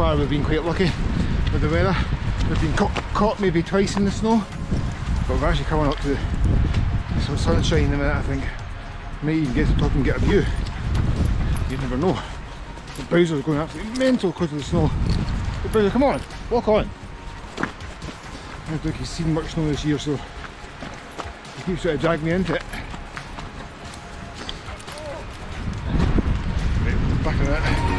far we've been quite lucky with the weather. We've been caught maybe twice in the snow, but we're actually coming up to some sunshine in a minute. I think might even get to the top and get a view. You never know. The Bowser's going absolutely mental because of the snow. But Bowser, come on, walk on. I don't think he's seen much snow this year, so he keeps trying to drag me into it. Right, back in that.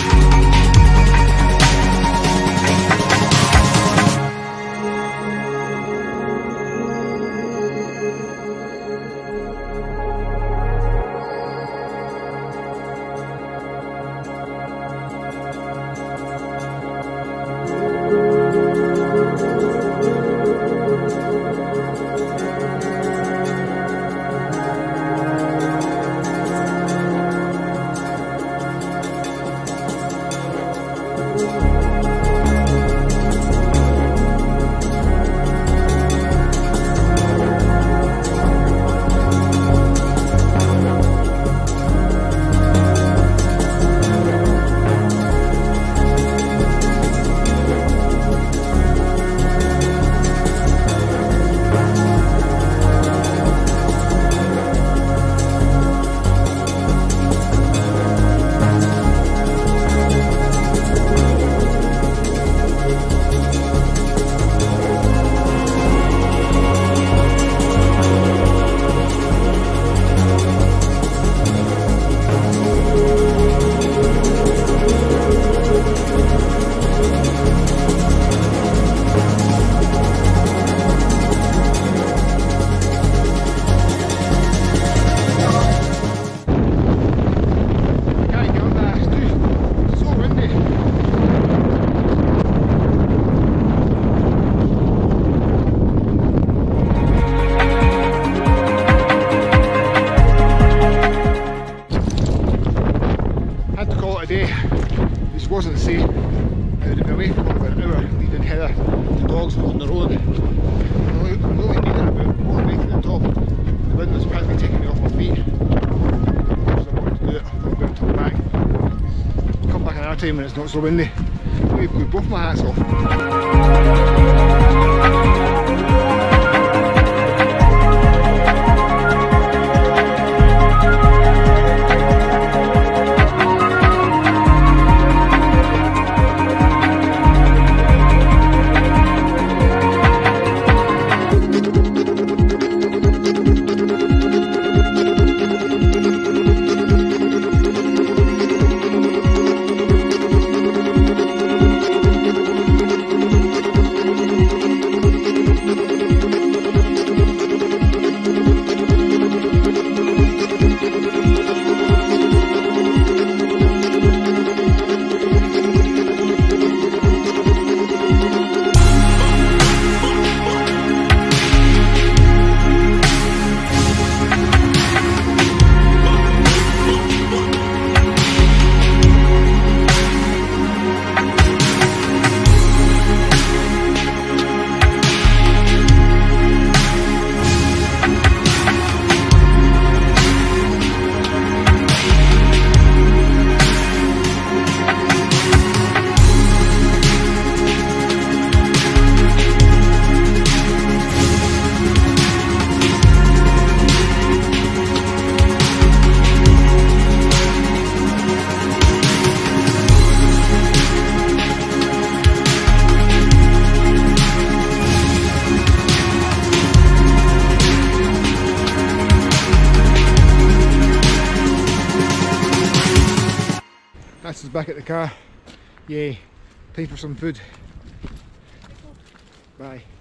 Wasn't safe. I would have been away for about an hour leading Heather. The dogs were on their own. We only made it about all the way to the top. The wind was practically taking me off my feet. So I wanted to do it. I thought about to come back. I'll come back another time when it's not so windy. Maybe blew both my hats off. That's us back at the car. Yay, time for some food. Bye.